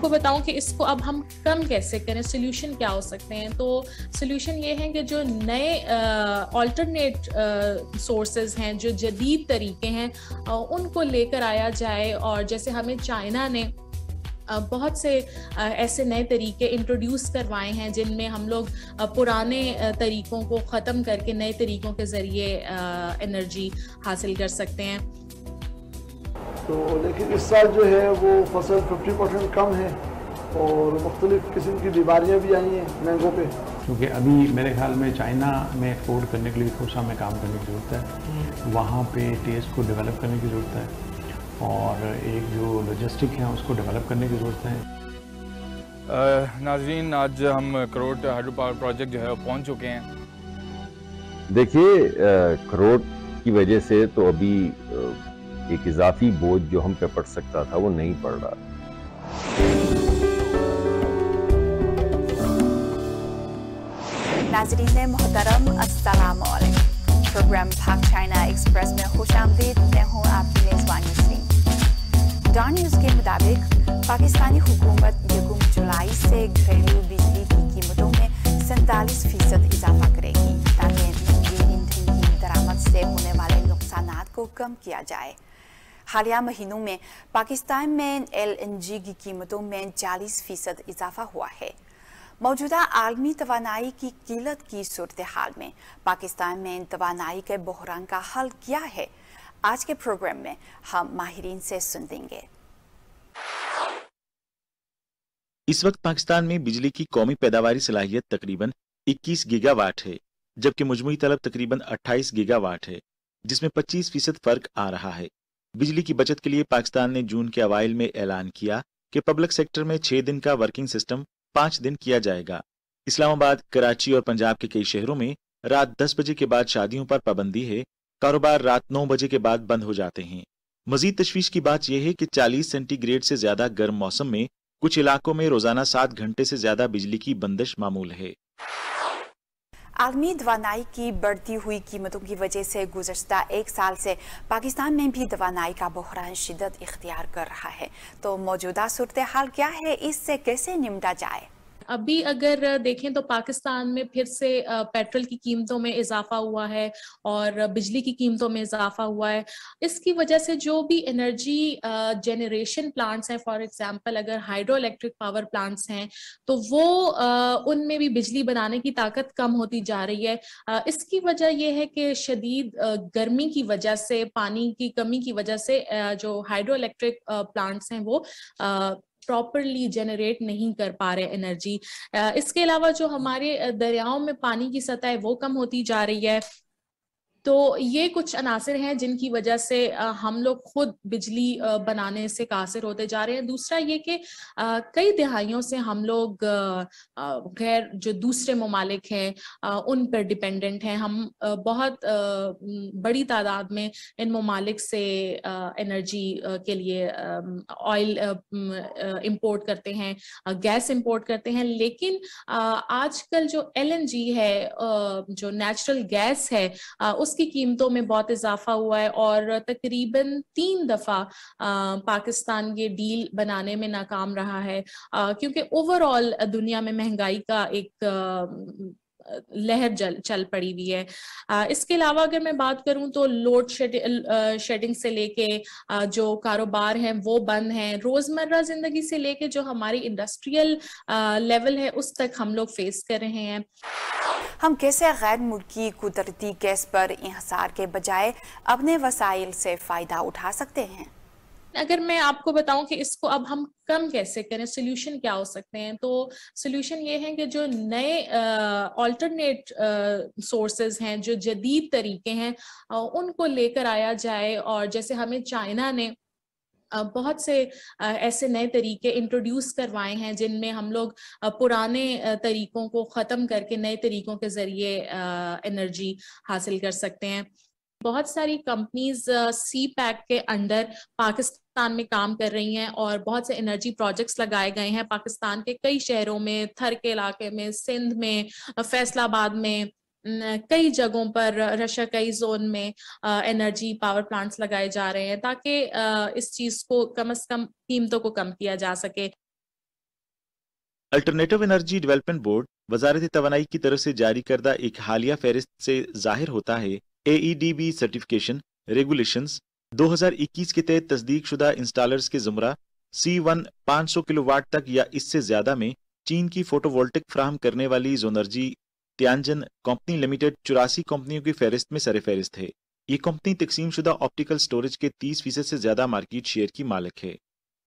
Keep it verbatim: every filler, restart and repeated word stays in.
کو بتاؤں کہ اس کو اب ہم کم کیسے کریں، سولوشن کیا ہو سکتے ہیں، تو سولوشن یہ ہے کہ جو نئے آلٹرنیٹ سورسز ہیں، جو جدید طریقے ہیں، ان کو لے کر آیا جائے. اور جیسے ہمیں چائنا نے بہت سے ایسے نئے طریقے انٹروڈیوس کروائے ہیں جن میں ہم لوگ پرانے طریقوں کو ختم کر کے نئے طریقوں کے ذریعے انرجی حاصل کر سکتے ہیں. تو لیکن اس سال جو ہے وہ فصل ففٹی پرسینٹ کم ہے اور مختلف قسم کی بیماریاں بھی آئی ہیں مینگو پہ. کیونکہ ابھی میرے خیال میں چائنا میں ایکسپورٹ کرنے کے لیے تھوڑا سا ہمیں کام کرنے کی ضرورت ہے، وہاں پہ ٹیسٹ کو ڈیولپ کرنے کی ضرورت ہے اور ایک جو لاجسٹک ہے اس کو ڈیولپ کرنے کی ضرورت ہے. ناظرین، آج ہم کروٹ ہائیڈرو پاور پروجیکٹ جو ہے وہ پہنچ چکے ہیں. دیکھیے کروٹ کی وجہ سے تو ابھی ایک اضافی بوجھ جو ہم پہ پڑ سکتا تھا وہ نہیں پڑ رہا. ناظرین محترم، السلام علیکم. پروگرام پاک چائنا ایکسپریس میں خوش آمدید. میں ہوں آپ کی میزبان نسرین. ڈان نیوز کے مطابق پاکستانی حکومت یکم جولائی سے گھریلو بجلی کی قیمتوں میں سینتالیس فیصد اضافہ کرے گی تاکہ مہنگی ایندھن کی درآمد سے ہونے والے نقصانات کو کم کیا جائے. حالیہ مہینوں میں پاکستان میں ایل این جی کی قیمتوں میں چالیس فیصد اضافہ ہوا ہے. موجودہ عالمی توانائی کی قلت کی صورتحال میں پاکستان میں توانائی کے بحران کا حل کیا ہے؟ آج کے پروگرام میں ہم ماہرین سے سن دیں گے. اس وقت پاکستان میں بجلی کی قومی پیداواری صلاحیت تقریباً اکیس گیگا واٹ ہے، جبکہ مجموعی طلب تقریباً اٹھائیس گیگا واٹ ہے، جس میں پچیس فیصد فرق آ رہا ہے. بجلی کی بچت کے لیے پاکستان نے جون کے اوائل میں اعلان کیا کہ پبلک سیکٹر میں چھ دن کا ورکنگ سسٹم پانچ دن کیا جائے گا. اسلام آباد، کراچی اور پنجاب کے کئی شہروں میں رات دس بجے کے بعد شادیوں پر پابندی ہے. کاروبار رات نو بجے کے بعد بند ہو جاتے ہیں. مزید تشویش کی بات یہ ہے کہ چالیس سینٹی گریڈ سے زیادہ گرم موسم میں کچھ علاقوں میں روزانہ سات گھنٹے سے زیادہ بجلی کی بندش معمول ہے. عالمی توانائی کی بڑھتی ہوئی قیمتوں کی وجہ سے گزشتہ ایک سال سے پاکستان میں بھی توانائی کا بحران شدت اختیار کر رہا ہے. تو موجودہ صورتحال کیا ہے؟ اس سے کیسے نمٹا جائے؟ ابھی اگر دیکھیں تو پاکستان میں پھر سے پیٹرول کی قیمتوں میں اضافہ ہوا ہے اور بجلی کی قیمتوں میں اضافہ ہوا ہے. اس کی وجہ سے جو بھی انرجی جنریشن پلانٹس ہیں، فار ایگزامپل اگر ہائیڈرو الیکٹرک پاور پلانٹس ہیں تو وہ ان میں بھی بجلی بنانے کی طاقت کم ہوتی جا رہی ہے. اس کی وجہ یہ ہے کہ شدید گرمی کی وجہ سے، پانی کی کمی کی وجہ سے جو ہائیڈرو الیکٹرک پلانٹس ہیں وہ پراپرلی جنریٹ نہیں کر پا رہے انرجی. اس کے علاوہ جو ہمارے دریاؤں میں پانی کی سطح ہے وہ کم ہوتی جا رہی ہے. تو یہ کچھ عناصر ہیں جن کی وجہ سے ہم لوگ خود بجلی بنانے سے قاصر ہوتے جا رہے ہیں. دوسرا یہ کہ کئی دہائیوں سے ہم لوگ غیر جو دوسرے ممالک ہیں ان پر ڈیپینڈنٹ ہیں. ہم بہت بڑی تعداد میں ان ممالک سے انرجی کے لیے آئل امپورٹ کرتے ہیں، گیس امپورٹ کرتے ہیں. لیکن آج کل جو ایل این جی ہے، جو نیچرل گیس ہے، اس کی قیمتوں میں بہت اضافہ ہوا ہے اور تقریباً تین دفعہ پاکستان یہ ڈیل بنانے میں ناکام رہا ہے کیونکہ اوور آل دنیا میں مہنگائی کا ایک لہر جل چل پڑی ہوئی ہے. اس کے علاوہ اگر میں بات کروں تو لوڈ شیڈنگ سے لے کے جو کاروبار ہیں وہ بند ہیں، روزمرہ زندگی سے لے کے جو ہماری انڈسٹریل لیول ہے اس تک ہم لوگ فیس کر رہے ہیں. ہم کیسے غیر ملکی قدرتی گیس پر انحصار کے بجائے اپنے وسائل سے فائدہ اٹھا سکتے ہیں؟ اگر میں آپ کو بتاؤں کہ اس کو اب ہم کم کیسے کریں، سولوشن کیا ہو سکتے ہیں، تو سولوشن یہ ہے کہ جو نئے آلٹرنیٹ سورسز ہیں، جو جدید طریقے ہیں، ان کو لے کر آیا جائے. اور جیسے ہمیں چائنا نے بہت سے ایسے نئے طریقے انٹروڈیوس کروائے ہیں جن میں ہم لوگ پرانے طریقوں کو ختم کر کے نئے طریقوں کے ذریعے انرجی حاصل کر سکتے ہیں. بہت ساری کمپنیز سی پیک کے انڈر پاکستان میں کام کر رہی ہیں اور بہت سے انرجی پروجیکٹس لگائے گئے ہیں پاکستان کے کئی شہروں میں، تھر کے علاقے میں، سندھ میں، فیصل آباد میں، کئی جگہوں پر رشا کئی زون میں انرجی پاور پلانٹس لگائے جا رہے ہیں تاکہ اس چیز کو کم از کم قیمتوں کو کم کیا جا سکے. अल्टरनेटिव एनर्जी डेवलपमेंट बोर्ड वजारत तवानाई की तरफ से जारी करदा एक हालिया फहरिस्त से जाहिर होता है A E D B certification regulations दो हज़ार इक्कीस के तहत तस्दीक शुदा इंस्टॉलर्स के जुमरा सी वन पाँच सौ किलोवाट तक या इससे ज्यादा में चीन की फोटोवोल्टिक फ्राहम करने वाली जोनर्जी तियानजन कंपनी लिमिटेड चौरासी कंपनियों की फहरिस्त में सर फहरिस्त है। ये कंपनी तकसीम शुदा ऑप्टिकल स्टोरेज के तीस फीसद से ज्यादा मार्केट शेयर की मालिक है।